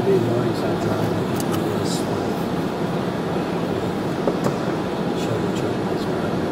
It'd be annoying if I drive like this Chevy truck is driving.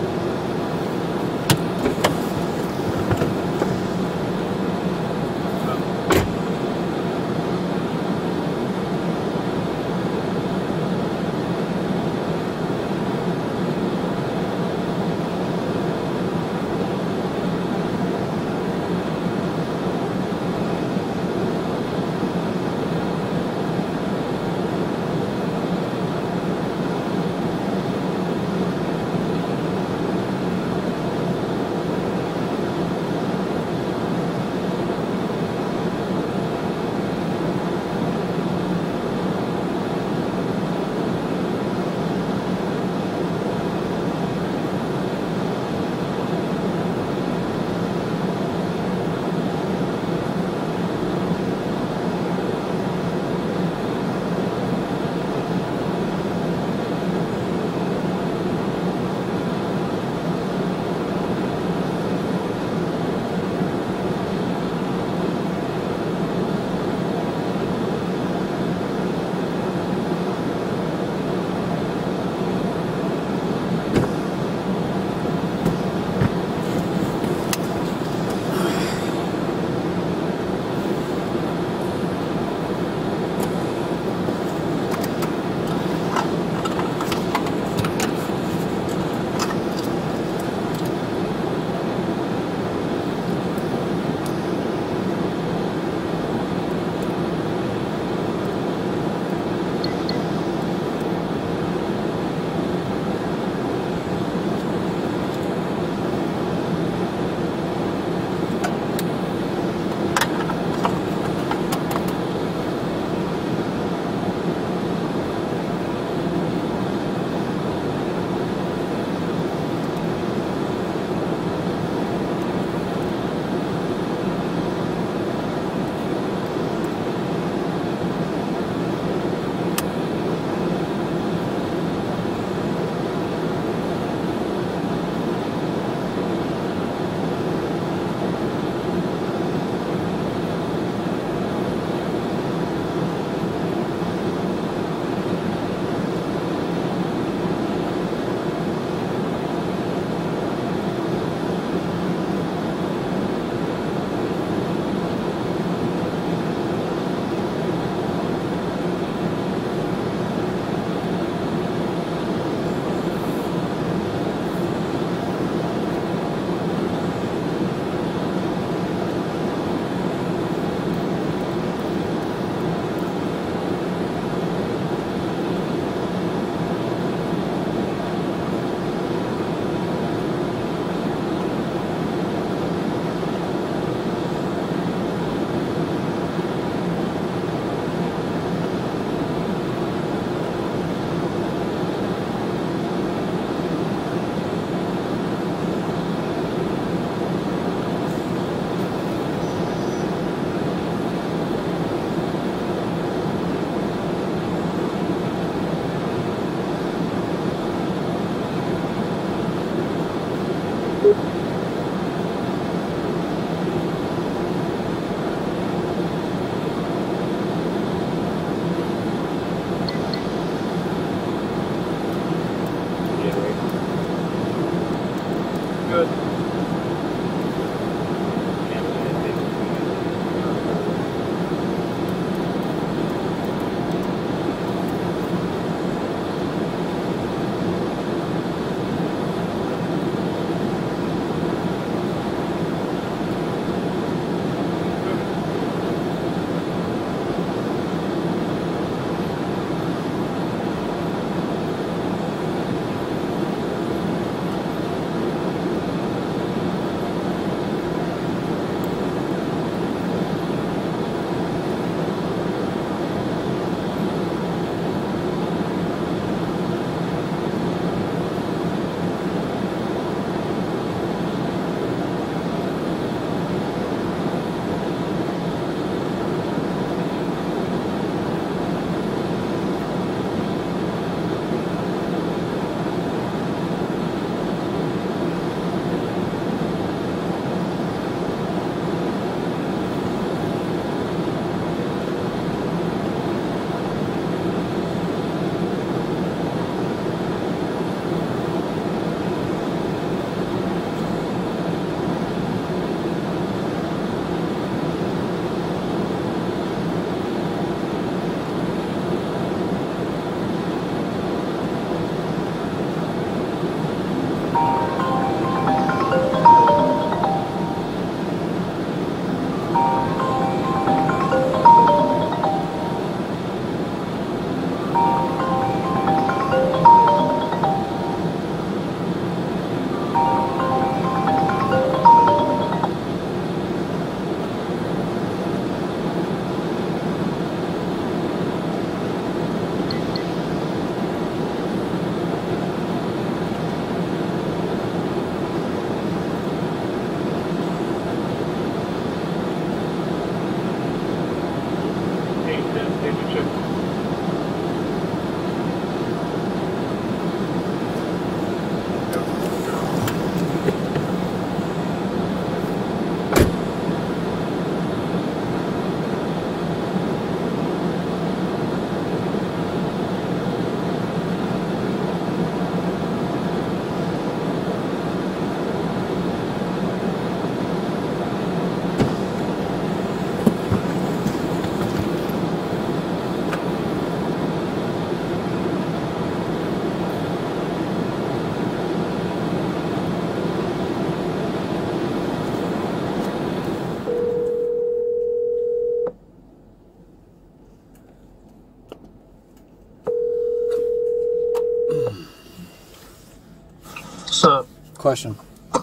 Question.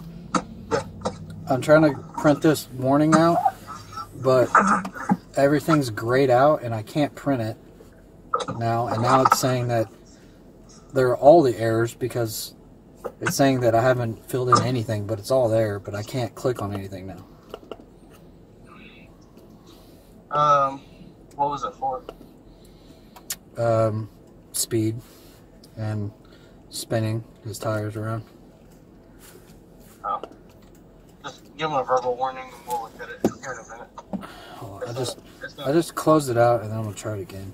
I'm trying to print this warning out, but everything's grayed out and I can't print it now. And now it's saying that there are all the errors because it's saying that I haven't filled in anything, but it's all there, but I can't click on anything now. What was it for? Speed and spinning his tires around. Oh. Just give him a verbal warning and we'll look at it here in a minute. Oh, I just closed it out and then I'm gonna try it again.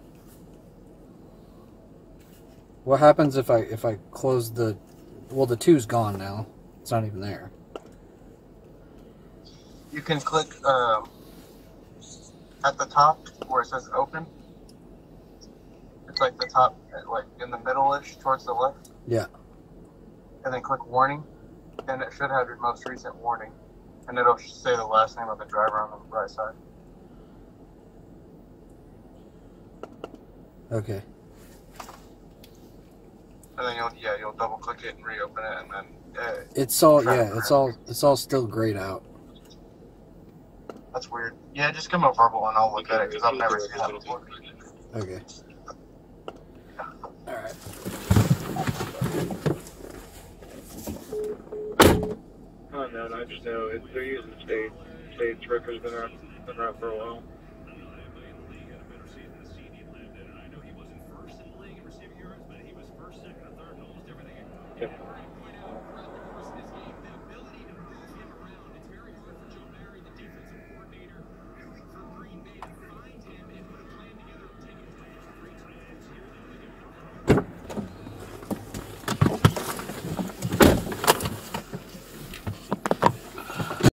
What happens if I close the? Well, the 2's gone now. It's not even there. You can click at the top where it says open. It's like the top, like in the middle-ish towards the left. Yeah. And then click warning, and it should have your most recent warning, and it'll say the last name of the driver on the right side. Okay. And then you'll double click it and reopen it, and then it's all still grayed out. That's weird. Yeah, just give me a verbal and I'll look at it because I've never seen that before. Okay. All right. Oh no, I just know they're using state records been around for a while.